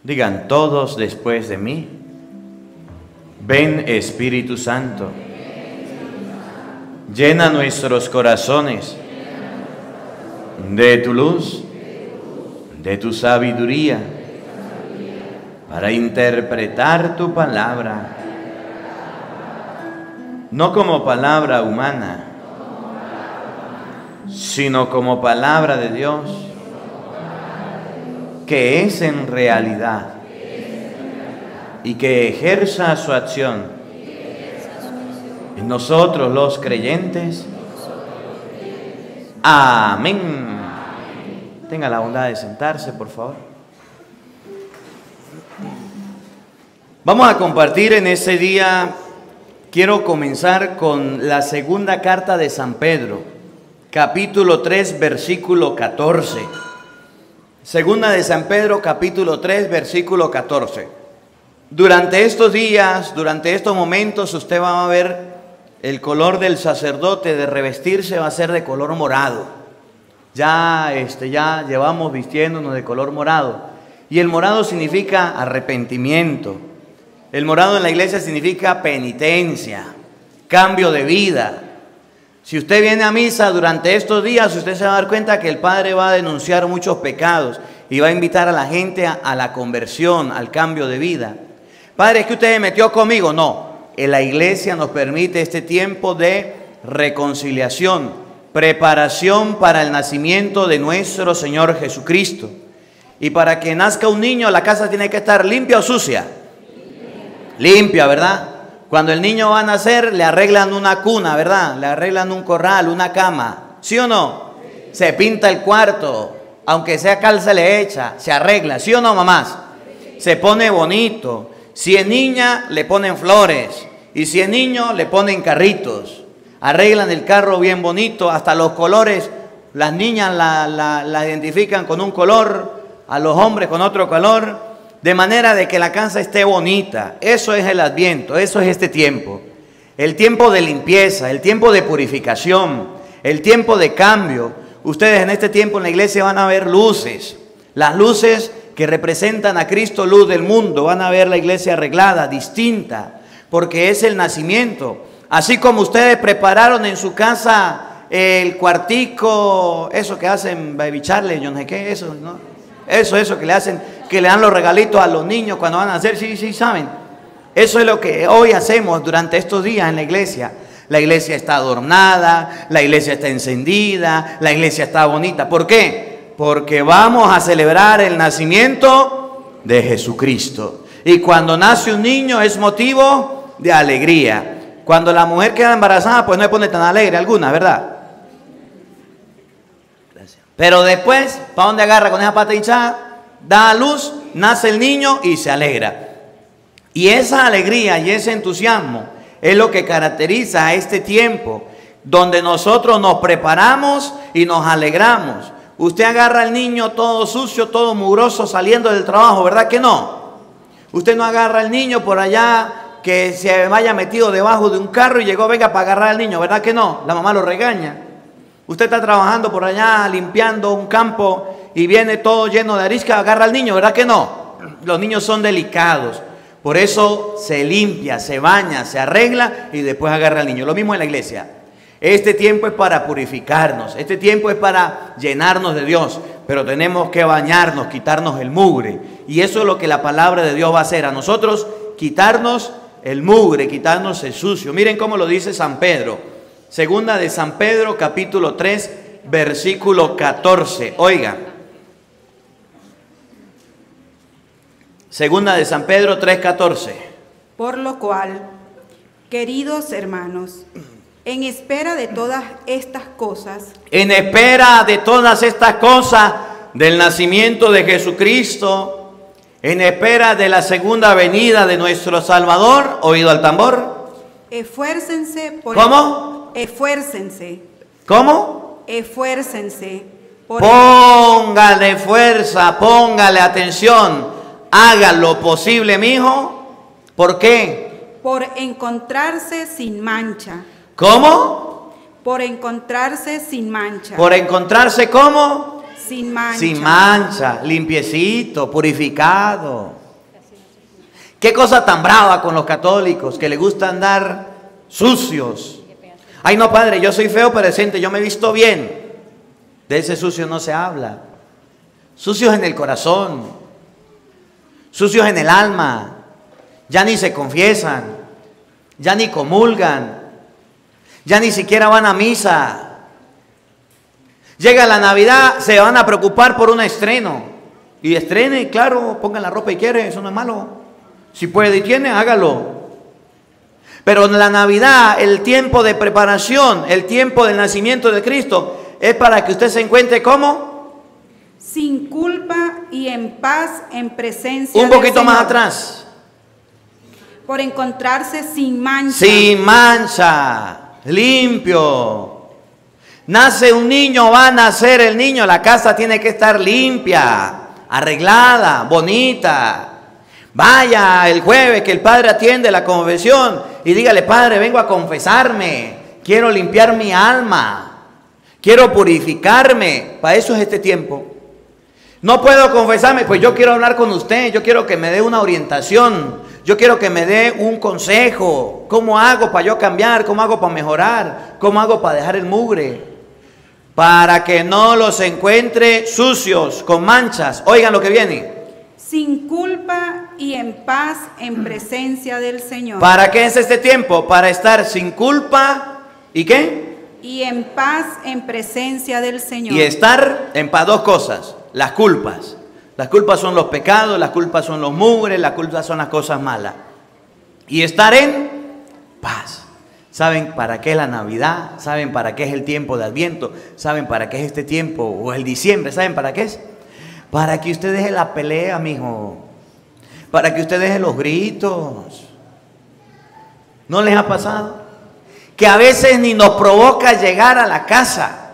Digan todos después de mí: ven Espíritu Santo, llena nuestros corazones de tu luz, de tu sabiduría, para interpretar tu palabra, no como palabra humana, sino como palabra de Dios, que es en realidad y que ejerza su acción en nosotros los creyentes. Amén. Tenga la bondad de sentarse, por favor. Vamos a compartir en este día. Quiero comenzar con la segunda carta de San Pedro, capítulo 3, versículo 14. Segunda de San Pedro, capítulo 3, versículo 14. Durante estos días, durante estos momentos, usted va a ver el color del sacerdote de revestirse va a ser de color morado. Ya llevamos vistiéndonos de color morado. Y el morado significa arrepentimiento. El morado en la iglesia significa penitencia, cambio de vida. Si usted viene a misa durante estos días, usted se va a dar cuenta que el Padre va a denunciar muchos pecados y va a invitar a la gente a la conversión, al cambio de vida. Padre, ¿es que usted se metió conmigo? No, en la iglesia nos permite este tiempo de reconciliación, preparación para el nacimiento de nuestro Señor Jesucristo. Y para que nazca un niño, la casa tiene que estar limpia o sucia. Limpia, ¿verdad? Cuando el niño va a nacer, le arreglan una cuna, ¿verdad? Le arreglan un corral, una cama. ¿Sí o no? Se pinta el cuarto, aunque sea cal se le echa, se arregla. ¿Sí o no, mamás? Se pone bonito. Si es niña, le ponen flores. Y si es niño, le ponen carritos. Arreglan el carro bien bonito, hasta los colores. Las niñas la identifican con un color, a los hombres con otro color. De manera de que la casa esté bonita. Eso es el Adviento, eso es este tiempo. El tiempo de limpieza, el tiempo de purificación, el tiempo de cambio. Ustedes en este tiempo en la iglesia van a ver luces. Las luces que representan a Cristo, luz del mundo. Van a ver la iglesia arreglada, distinta, porque es el nacimiento. Así como ustedes prepararon en su casa el cuartico, eso que hacen Baby Charlie, yo no sé qué, eso, ¿no? Eso que le hacen, que le dan los regalitos a los niños cuando van a nacer, sí, saben. Eso es lo que hoy hacemos durante estos días en la iglesia. La iglesia está adornada, la iglesia está encendida, la iglesia está bonita. ¿Por qué? Porque vamos a celebrar el nacimiento de Jesucristo. Y cuando nace un niño es motivo de alegría. Cuando la mujer queda embarazada, pues no se pone tan alegre alguna, ¿verdad? Pero después, ¿para dónde agarra con esa pata hinchada? Da a luz, nace el niño y se alegra. Y esa alegría y ese entusiasmo es lo que caracteriza a este tiempo, donde nosotros nos preparamos y nos alegramos. Usted agarra al niño todo sucio, todo mugroso saliendo del trabajo, ¿verdad que no? Usted no agarra al niño por allá que se vaya metido debajo de un carro y llegó, venga, para agarrar al niño, ¿verdad que no? La mamá lo regaña. Usted está trabajando por allá, limpiando un campo y viene todo lleno de arisca, agarra al niño, ¿verdad que no? Los niños son delicados, por eso se limpia, se baña, se arregla y después agarra al niño. Lo mismo en la iglesia. Este tiempo es para purificarnos, este tiempo es para llenarnos de Dios, pero tenemos que bañarnos, quitarnos el mugre. Y eso es lo que la palabra de Dios va a hacer a nosotros, quitarnos el mugre, quitarnos el sucio. Miren cómo lo dice San Pedro. Segunda de San Pedro, capítulo 3, versículo 14. Oiga. Segunda de San Pedro 3, 14. Por lo cual, queridos hermanos, en espera de todas estas cosas. En espera de todas estas cosas, del nacimiento de Jesucristo, en espera de la segunda venida de nuestro Salvador, oído al tambor. Esfuércense por... ¿Cómo? Esfuércense. ¿Cómo? Esfuércense. Póngale fuerza, póngale atención. Haga lo posible, mijo. ¿Por qué? Por encontrarse sin mancha. ¿Cómo? Por encontrarse sin mancha. ¿Por encontrarse cómo? sin mancha, limpiecito, purificado. Qué cosa tan brava con los católicos que les gusta andar sucios. Ay no, padre, yo soy feo pero decente, yo me he visto bien. De ese sucio no se habla. Sucios en el corazón, sucios en el alma. Ya ni se confiesan, ya ni comulgan, ya ni siquiera van a misa. Llega la Navidad, se van a preocupar por un estreno. Y estrene, claro, pongan la ropa y quiere, eso no es malo. Si puede y tiene, hágalo. Pero en la Navidad, el tiempo de preparación, el tiempo del nacimiento de Cristo, es para que usted se encuentre ¿cómo? Sin culpa y en paz en presencia un poquito más atrás. Por encontrarse sin mancha. Sin mancha, limpio. Nace un niño, va a nacer el niño, la casa tiene que estar limpia, arreglada, bonita. Vaya el jueves que el padre atiende la confesión y dígale, padre, vengo a confesarme, quiero limpiar mi alma, quiero purificarme. Para eso es este tiempo. No puedo confesarme, pues yo quiero hablar con usted, yo quiero que me dé una orientación, yo quiero que me dé un consejo. ¿Cómo hago para yo cambiar? ¿Cómo hago para mejorar? ¿Cómo hago para dejar el mugre? Para que no los encuentre sucios, con manchas. Oigan lo que viene. Sin culpa y en paz en presencia del Señor. ¿Para qué es este tiempo? Para estar sin culpa y ¿qué? Y en paz en presencia del Señor. Y estar en paz, dos cosas. Las culpas. Las culpas son los pecados, las culpas son los mugres, las culpas son las cosas malas. Y estar en paz. ¿Saben para qué es la Navidad? ¿Saben para qué es el tiempo de Adviento? ¿Saben para qué es este tiempo o el diciembre? ¿Saben para qué es? Para que usted deje la pelea, mijo. Para que usted deje los gritos. ¿No les ha pasado? Que a veces ni nos provoca llegar a la casa.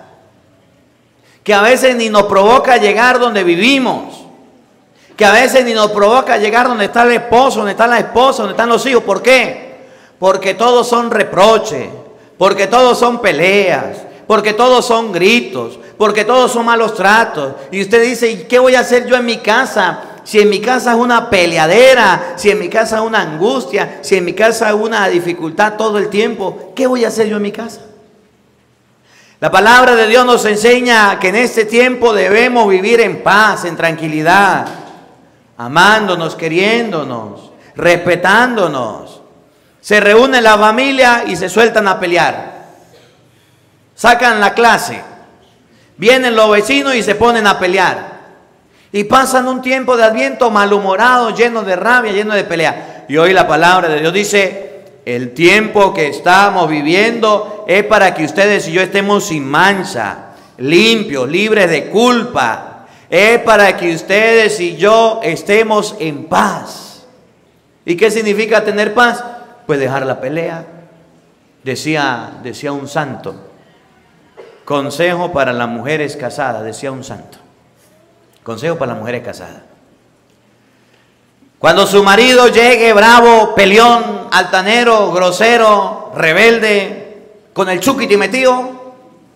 Que a veces ni nos provoca llegar donde vivimos. Que a veces ni nos provoca llegar donde está el esposo, donde está la esposa, donde están los hijos. ¿Por qué? Porque todos son reproches, porque todos son peleas, porque todos son gritos, porque todos son malos tratos. Y usted dice, ¿y qué voy a hacer yo en mi casa? Si en mi casa es una peleadera, si en mi casa es una angustia, si en mi casa es una dificultad todo el tiempo, ¿qué voy a hacer yo en mi casa? La palabra de Dios nos enseña que en este tiempo debemos vivir en paz, en tranquilidad, amándonos, queriéndonos, respetándonos. Se reúne la familia y se sueltan a pelear. Sacan la clase. Vienen los vecinos y se ponen a pelear. Y pasan un tiempo de Adviento malhumorados, llenos de rabia, llenos de pelea. Y hoy la palabra de Dios dice, el tiempo que estamos viviendo es para que ustedes y yo estemos sin mancha, limpios, libres de culpa. Es para que ustedes y yo estemos en paz. ¿Y qué significa tener paz? Pues dejar la pelea. Decía un santo, consejo para las mujeres casadas, decía un santo. Consejo para las mujeres casadas. Cuando su marido llegue bravo, peleón, altanero, grosero, rebelde, con el chuquiti metido,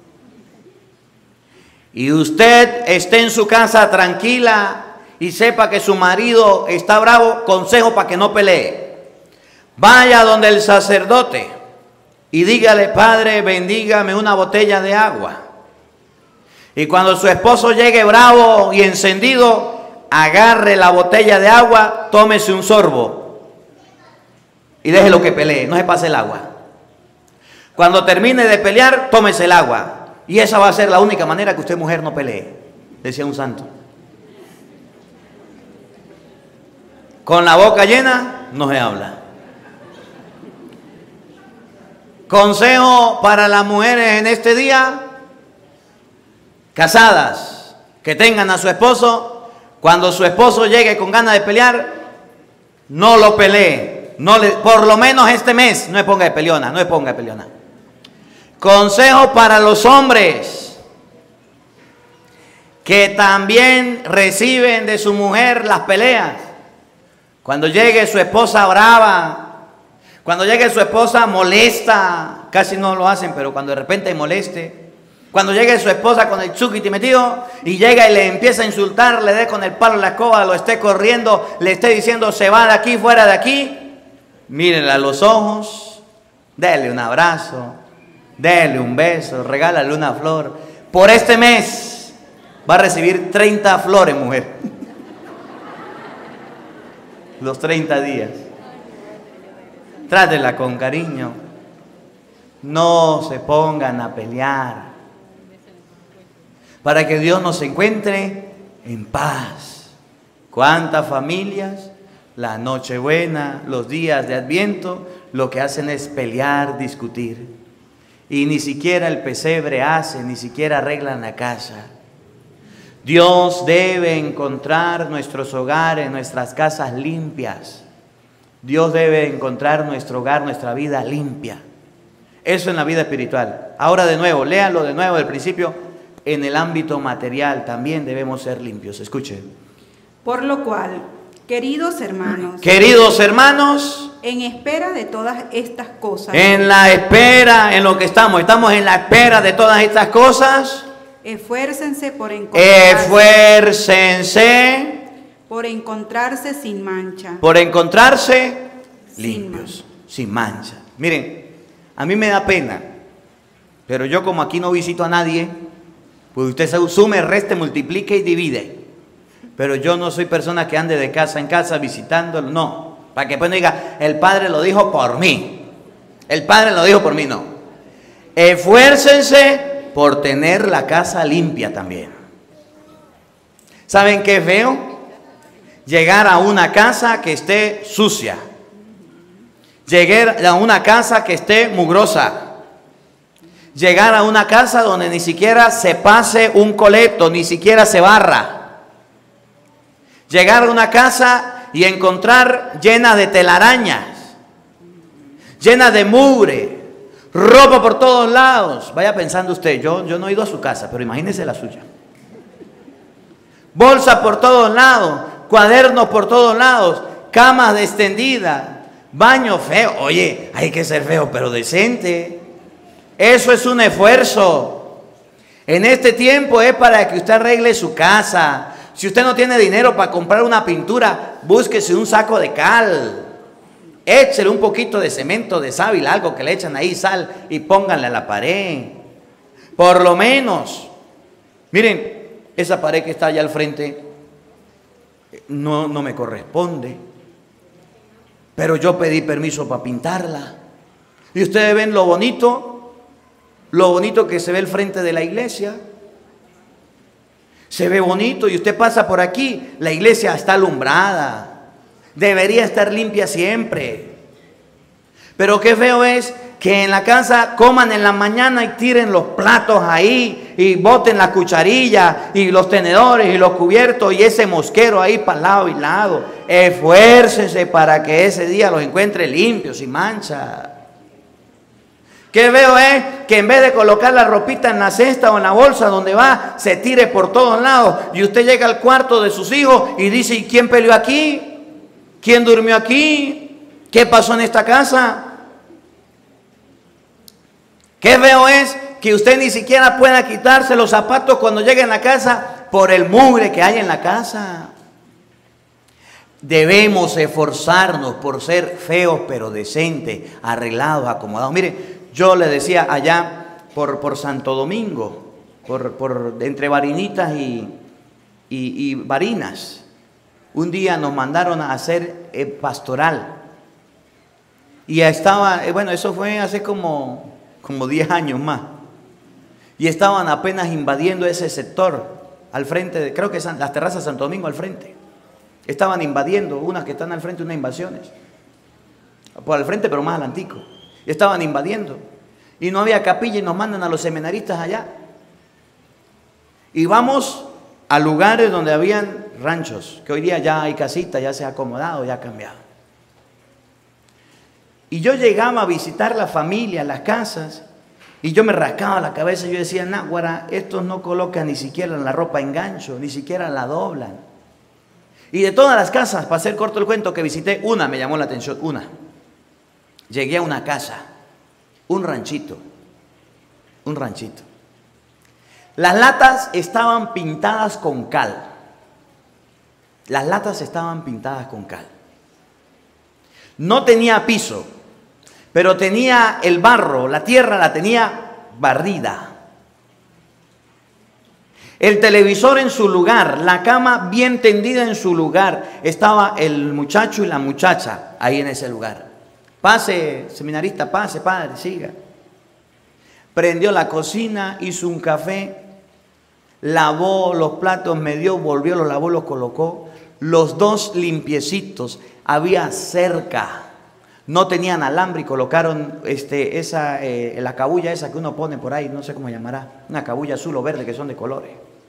y usted esté en su casa tranquila y sepa que su marido está bravo, consejo para que no pelee. Vaya donde el sacerdote y dígale, Padre, bendígame una botella de agua. Y cuando su esposo llegue bravo y encendido, agarre la botella de agua, tómese un sorbo y déjelo que pelee, no se pase el agua. Cuando termine de pelear, tómese el agua. Y esa va a ser la única manera que usted, mujer, no pelee, decía un santo. Con la boca llena no se habla. Consejo para las mujeres en este día, casadas, que tengan a su esposo, cuando su esposo llegue con ganas de pelear, no lo pelee, por lo menos este mes, no se ponga de peleona, no se ponga de peleona. Consejo para los hombres, que también reciben de su mujer las peleas. Cuando llegue su esposa brava, cuando llegue su esposa molesta, casi no lo hacen, pero cuando de repente moleste, Cuando llegue su esposa con el chuquiti metido y llega y le empieza a insultar, le dé con el palo la escoba, lo esté corriendo, le esté diciendo se va de aquí, fuera de aquí, mírenle a los ojos, déle un abrazo, déle un beso, regálale una flor. Por este mes va a recibir 30 flores, mujer. Los 30 días. Trátela con cariño. No se pongan a pelear. Para que Dios nos encuentre en paz. ¿Cuántas familias? La Nochebuena, los días de Adviento, lo que hacen es pelear, discutir. Y ni siquiera el pesebre hace, ni siquiera arreglan la casa. Dios debe encontrar nuestros hogares, nuestras casas limpias. Dios debe encontrar nuestro hogar, nuestra vida limpia. Eso en la vida espiritual. Ahora de nuevo, léanlo de nuevo del principio. En el ámbito material también debemos ser limpios. Escuchen. Por lo cual, queridos hermanos, en espera de todas estas cosas, en la espera, en lo que estamos en la espera de todas estas cosas. Esfuércense por encontrarse sin mancha. Por encontrarse limpios, sin mancha. Miren, a mí me da pena, pero yo como aquí no visito a nadie, pues usted sume, reste, multiplique y divide. Pero yo no soy persona que ande de casa en casa visitándolo, no. Para que pues no diga, el Padre lo dijo por mí. El Padre lo dijo por mí, no. Esfuércense por tener la casa limpia también. ¿Saben qué es feo? Llegar a una casa que esté sucia. Llegar a una casa que esté mugrosa. Llegar a una casa donde ni siquiera se pase un coleto, ni siquiera se barra. Llegar a una casa y encontrar llena de telarañas, llena de mugre, ropa por todos lados. Vaya pensando usted, yo no he ido a su casa, pero imagínese la suya. Bolsa por todos lados, cuadernos por todos lados, camas extendidas, baño feo. Oye, hay que ser feo, pero decente. Eso es un esfuerzo. En este tiempo es para que usted arregle su casa. Si usted no tiene dinero para comprar una pintura, búsquese un saco de cal. Échele un poquito de cemento de sábila, algo que le echan ahí, sal, y pónganle a la pared. Por lo menos. Miren, esa pared que está allá al frente no me corresponde. Pero yo pedí permiso para pintarla. Y ustedes ven lo bonito que se ve el frente de la iglesia. Se ve bonito y usted pasa por aquí, la iglesia está alumbrada. Debería estar limpia siempre. Pero qué feo es que en la casa coman en la mañana y tiren los platos ahí y boten la cucharilla y los tenedores y los cubiertos y ese mosquero ahí para lado y lado. Esfuércense para que ese día los encuentre limpios, sin mancha. Qué veo es que en vez de colocar la ropita en la cesta o en la bolsa donde va, se tire por todos lados. Y usted llega al cuarto de sus hijos y dice, ¿y quién peleó aquí? ¿Quién durmió aquí? ¿Qué pasó en esta casa? Qué veo es que usted ni siquiera pueda quitarse los zapatos cuando llegue a la casa por el mugre que hay en la casa. Debemos esforzarnos por ser feos pero decentes, arreglados, acomodados. Mire, yo le decía allá por Santo Domingo, entre Barinitas y Barinas, un día nos mandaron a hacer pastoral. Y estaba, bueno, eso fue hace como 10 años más. Y estaban apenas invadiendo ese sector al frente, creo que las terrazas de Santo Domingo al frente. Estaban invadiendo, unas que están al frente, unas invasiones. Por al frente, pero más adelantico. Estaban invadiendo. Y no había capilla y nos mandan a los seminaristas allá. Y vamos a lugares donde habían ranchos, que hoy día ya hay casitas, ya se ha acomodado, ya ha cambiado. Y yo llegaba a visitar la familia, las casas, y yo me rascaba la cabeza y yo decía, náguara, estos no colocan ni siquiera la ropa en gancho, ni siquiera la doblan. Y de todas las casas, para hacer corto el cuento, que visité, una me llamó la atención, una. Llegué a una casa, un ranchito. Las latas estaban pintadas con cal. Las latas estaban pintadas con cal. No tenía piso, pero tenía el barro, la tierra la tenía barrida. El televisor en su lugar, la cama bien tendida en su lugar. Estaba el muchacho y la muchacha ahí en ese lugar. Pase, seminarista, pase, padre, siga. Prendió la cocina, hizo un café, lavó los platos, me dio, volvió, los lavó, los colocó. Los dos limpiecitos, había cerca. No tenían alambre y colocaron la cabulla esa que uno pone por ahí, no sé cómo llamará, una cabulla azul o verde que son de colores.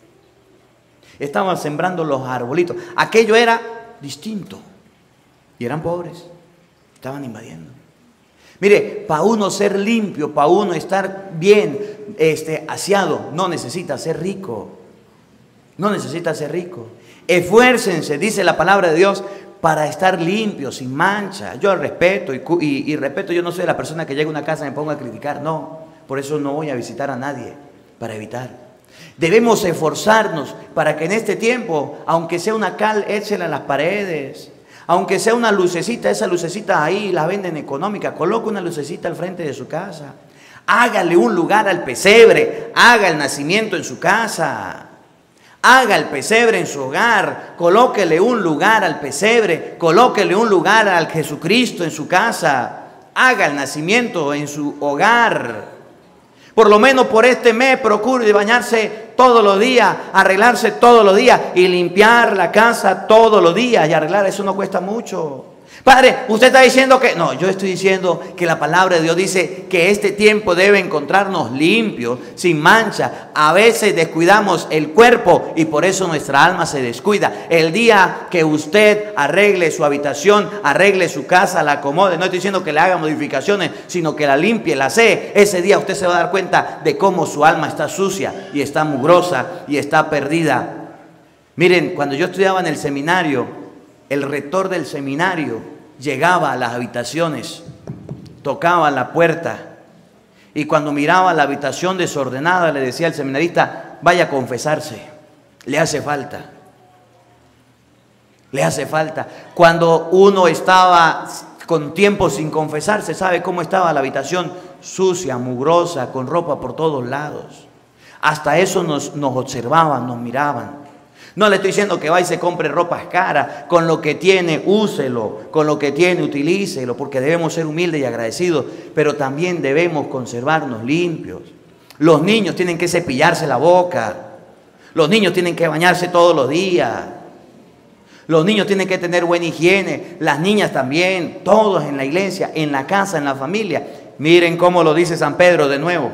Estaban sembrando los arbolitos. Aquello era distinto. Y eran pobres. Estaban invadiendo. Mire, para uno ser limpio, para uno estar bien aseado, no necesita ser rico. No necesita ser rico. Esfuércense, dice la palabra de Dios, para estar limpio, sin mancha. Yo respeto y respeto, yo no soy la persona que llega a una casa y me pongo a criticar, no. Por eso no voy a visitar a nadie, para evitar. Debemos esforzarnos para que en este tiempo, aunque sea una cal, échela a las paredes. Aunque sea una lucecita, esa lucecita ahí la venden económica, coloque una lucecita al frente de su casa. Hágale un lugar al pesebre, haga el nacimiento en su casa. Haga el pesebre en su hogar, colóquele un lugar al pesebre, colóquele un lugar al Jesucristo en su casa. Haga el nacimiento en su hogar. Por lo menos por este mes procure bañarse todos los días, arreglarse todos los días y limpiar la casa todos los días y arreglar. Eso no cuesta mucho. Padre, usted está diciendo que... No, yo estoy diciendo que la palabra de Dios dice que este tiempo debe encontrarnos limpios, sin mancha. A veces descuidamos el cuerpo y por eso nuestra alma se descuida. El día que usted arregle su habitación, arregle su casa, la acomode, no estoy diciendo que le haga modificaciones, sino que la limpie, la asee, ese día usted se va a dar cuenta de cómo su alma está sucia y está mugrosa y está perdida. Miren, cuando yo estudiaba en el seminario, el rector del seminario llegaba a las habitaciones, tocaba la puerta y cuando miraba la habitación desordenada le decía al seminarista, vaya a confesarse, le hace falta. Le hace falta. Cuando uno estaba con tiempo sin confesarse, ¿sabe cómo estaba la habitación? Sucia, mugrosa, con ropa por todos lados. Hasta eso nos observaban, nos miraban. No le estoy diciendo que vaya y se compre ropas caras. Con lo que tiene, úselo. Con lo que tiene, utilícelo. Porque debemos ser humildes y agradecidos. Pero también debemos conservarnos limpios. Los niños tienen que cepillarse la boca. Los niños tienen que bañarse todos los días. Los niños tienen que tener buena higiene. Las niñas también. Todos en la iglesia, en la casa, en la familia. Miren cómo lo dice San Pedro de nuevo.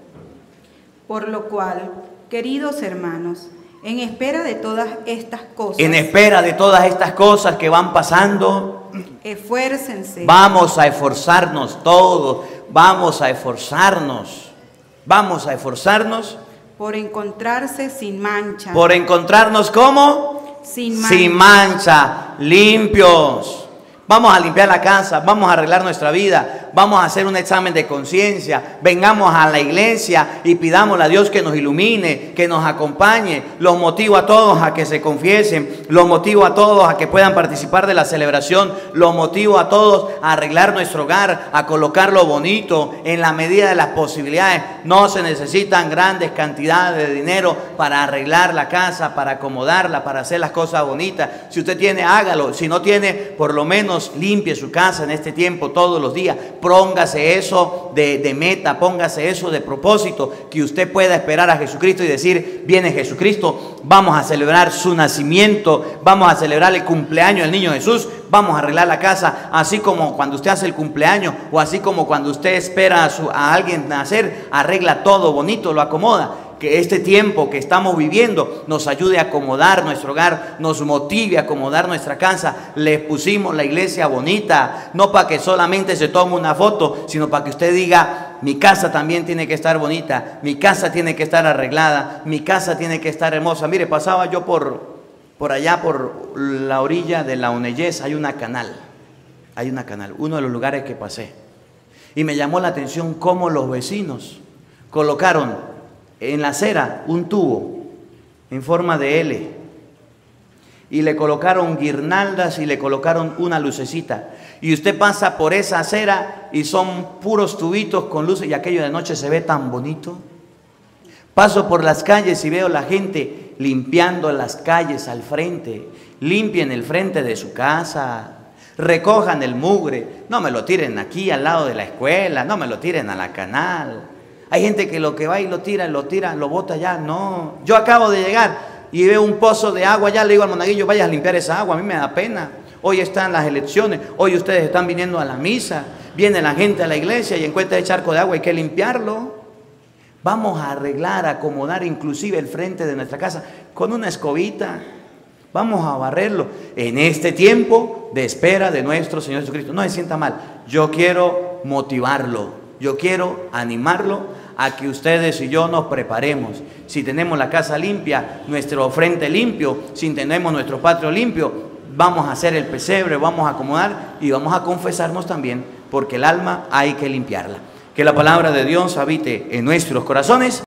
Por lo cual, queridos hermanos, en espera de todas estas cosas. En espera de todas estas cosas que van pasando. Esfuércense. Vamos a esforzarnos todos. Vamos a esforzarnos. Vamos a esforzarnos. Por encontrarse sin mancha. Por encontrarnos ¿cómo? Sin mancha. Sin mancha. Limpios. Vamos a limpiar la casa, vamos a arreglar nuestra vida, vamos a hacer un examen de conciencia, vengamos a la iglesia y pidámosle a Dios que nos ilumine, que nos acompañe. Los motivo a todos a que se confiesen, los motivo a todos a que puedan participar de la celebración, los motivo a todos a arreglar nuestro hogar, a colocarlo bonito en la medida de las posibilidades. No se necesitan grandes cantidades de dinero para arreglar la casa, para acomodarla, para hacer las cosas bonitas. Si usted tiene, hágalo. Si no tiene, por lo menos limpie su casa en este tiempo todos los días. Póngase eso de meta, póngase eso de propósito, que usted pueda esperar a Jesucristo y decir, viene Jesucristo, vamos a celebrar su nacimiento, vamos a celebrar el cumpleaños del niño Jesús, vamos a arreglar la casa, así como cuando usted hace el cumpleaños o así como cuando usted espera a alguien nacer, arregla todo bonito, lo acomoda. Que este tiempo que estamos viviendo nos ayude a acomodar nuestro hogar, nos motive a acomodar nuestra casa. Le pusimos la iglesia bonita, no para que solamente se tome una foto, sino para que usted diga, mi casa también tiene que estar bonita, mi casa tiene que estar arreglada, mi casa tiene que estar hermosa. Mire, pasaba yo por allá, por la orilla de la Oneyes, hay una canal, uno de los lugares que pasé. Y me llamó la atención cómo los vecinos colocaron en la acera un tubo en forma de L. Y le colocaron guirnaldas y le colocaron una lucecita. Y usted pasa por esa acera y son puros tubitos con luces y aquello de noche se ve tan bonito. Paso por las calles y veo la gente limpiando las calles al frente. Limpien el frente de su casa. Recojan el mugre. No me lo tiren aquí al lado de la escuela. No me lo tiren a la canal. Hay gente que lo que va y lo tira, lo bota allá. No. Yo acabo de llegar y veo un pozo de agua. Ya le digo al monaguillo, vayas a limpiar esa agua. A mí me da pena. Hoy están las elecciones. Hoy ustedes están viniendo a la misa. Viene la gente a la iglesia y encuentra el charco de agua. Hay que limpiarlo. Vamos a arreglar, a acomodar inclusive el frente de nuestra casa con una escobita. Vamos a barrerlo en este tiempo de espera de nuestro Señor Jesucristo. No se sienta mal. Yo quiero motivarlo. Yo quiero animarlo a que ustedes y yo nos preparemos. Si tenemos la casa limpia, nuestro frente limpio, si tenemos nuestro patio limpio, vamos a hacer el pesebre, vamos a acomodar y vamos a confesarnos también, porque el alma hay que limpiarla. Que la palabra de Dios habite en nuestros corazones